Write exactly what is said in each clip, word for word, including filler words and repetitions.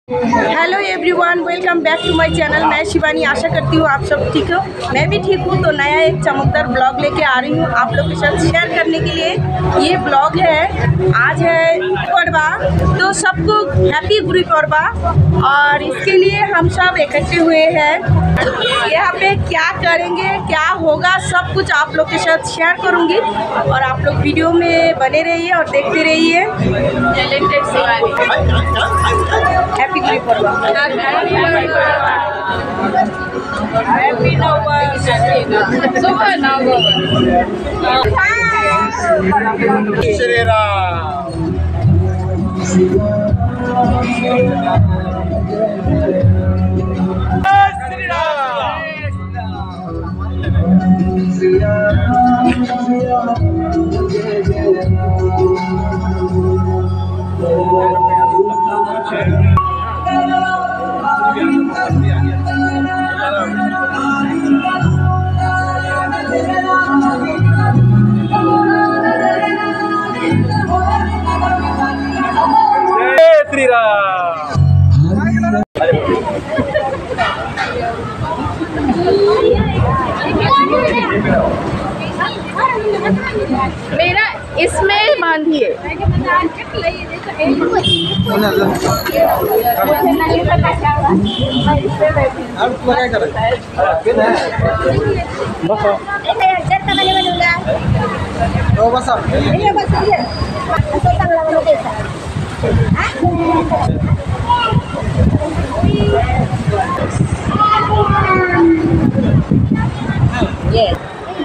Hello everyone, welcome back to my channel. मैं शिवानी, आशा करती हूँ आप सब ठीक हो। मैं भी ठीक हूँ। तो नया एक चमकदार ब्लॉग लेके आ रही हूँ आप लोग के साथ शेयर करने के लिए। ये ब्लॉग है, आज है पड़वा, तो सबको हैप्पी गुड़ी पड़वा। और इसके लिए हम सब इकट्ठे हुए हैं। यहाँ पे क्या करेंगे, क्या होगा, सब कुछ आप लोग के साथ शेयर करूँगी। और आप लोग वीडियो में बने रहिए और देखते रहिए। Talented Shivani, happy Gudi Padwa. Happy नववर्ष, शुभ नववर्ष। श्री राम। श्री मेरा इसमें बांधिए। Yes.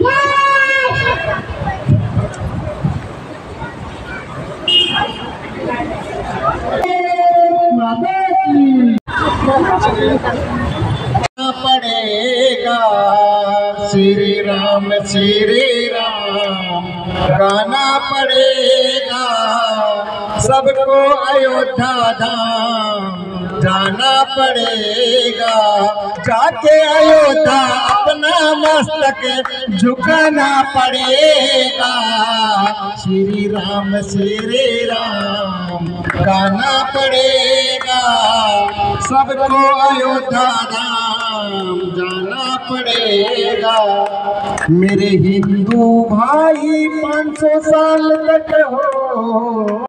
पड़ेगा श्री राम श्री राम गाना पड़ेगा, सबको अयोध्या धाम जाना पड़ेगा। जाके अयोध्या अपना मस्तक झुकाना पड़ेगा। श्री राम श्री राम गाना पड़ेगा, सबको अयोध्या धाम जाना पड़ेगा। मेरे हिंदू भाई पाँच सौ साल तक हो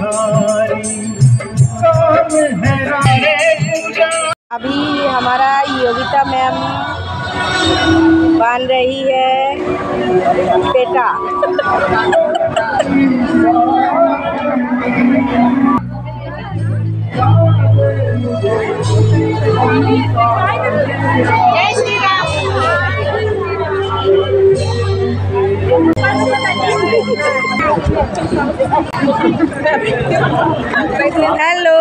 अभी हमारा योगिता मैम बन रही है बेटा। जय श्री राम। हेलो,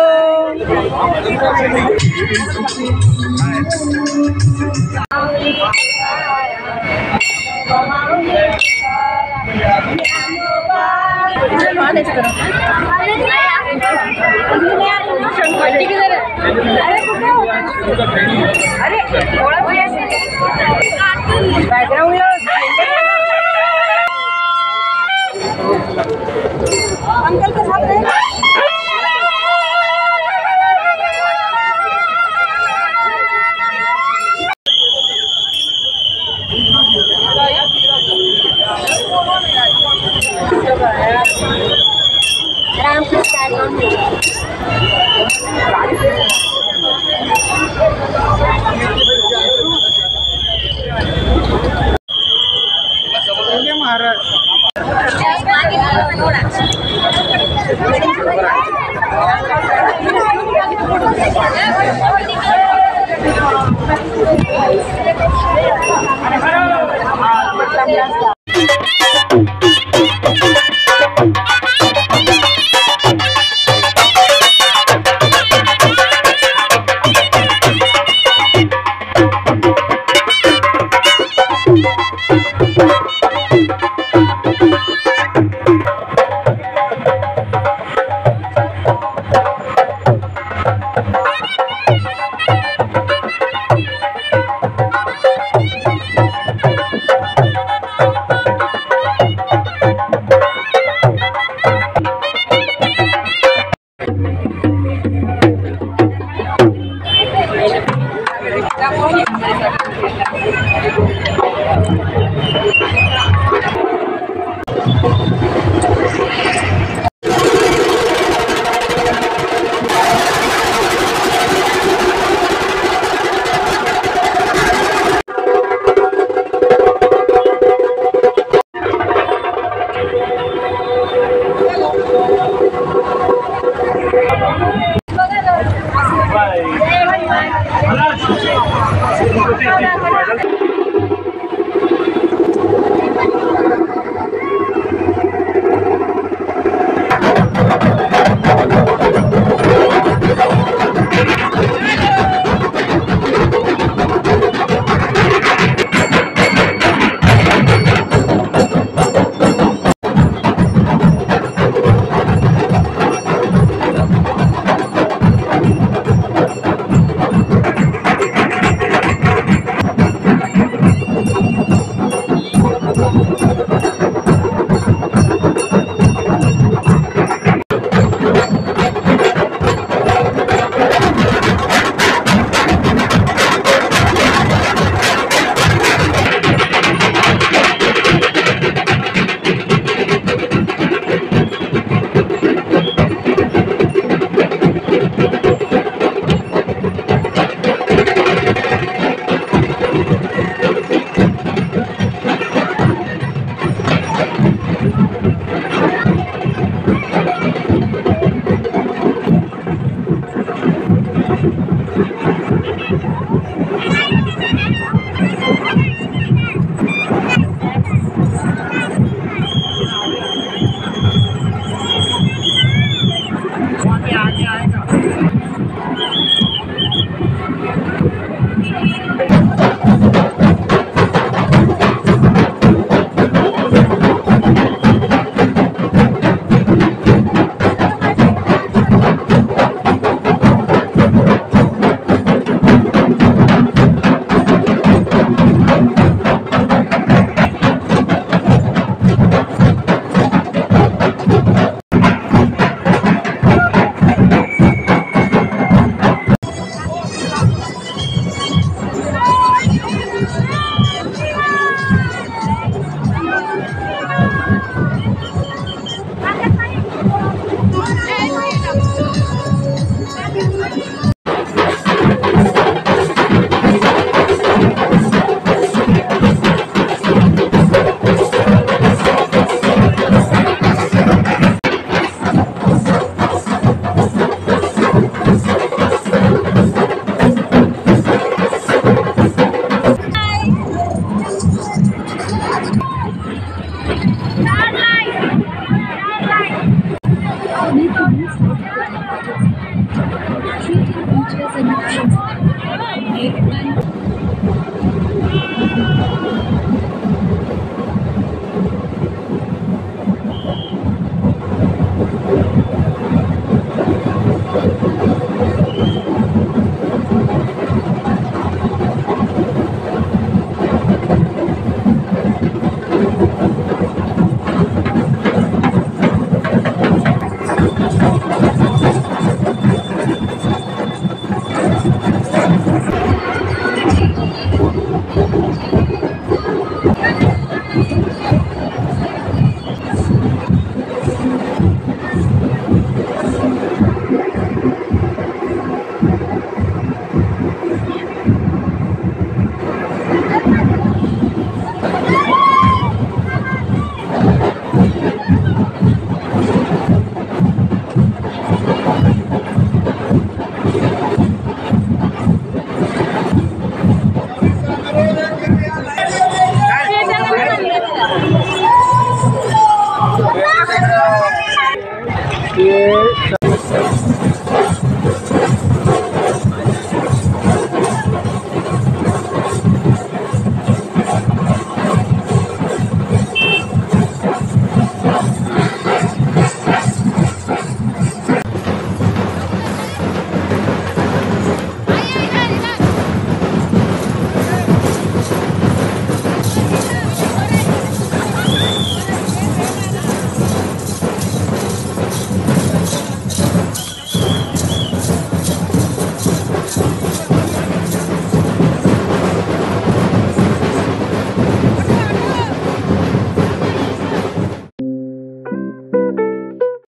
अरे थोड़ा बैकग्राउंड अंकल के साथ रहे। राम महाराज Treating teachers and options.